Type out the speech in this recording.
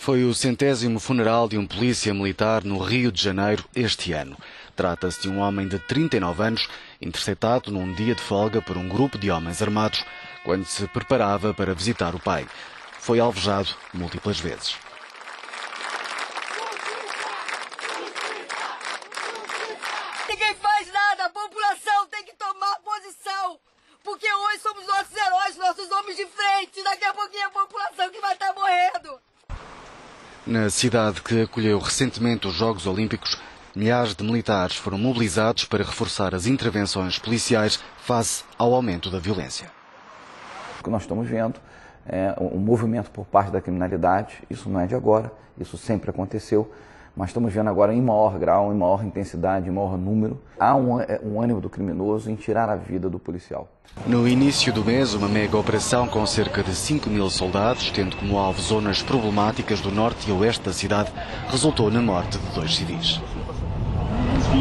Foi o 100º funeral de um polícia militar no Rio de Janeiro este ano. Trata-se de um homem de 39 anos, interceptado num dia de folga por um grupo de homens armados, quando se preparava para visitar o pai. Foi alvejado múltiplas vezes. Ninguém faz nada, a população tem que tomar posição, porque hoje somos nossos heróis, nossos homens de frente, daqui a pouquinho é a população que vai estar morrendo. Na cidade que acolheu recentemente os Jogos Olímpicos, milhares de militares foram mobilizados para reforçar as intervenções policiais face ao aumento da violência. O que nós estamos vendo é um movimento por parte da criminalidade, isso não é de agora, isso sempre aconteceu, mas estamos vendo agora em maior grau, em maior intensidade, em maior número. Há um ânimo do criminoso em tirar a vida do policial. No início do mês, uma mega operação com cerca de 5.000 soldados, tendo como alvo zonas problemáticas do norte e oeste da cidade, resultou na morte de 2 civis.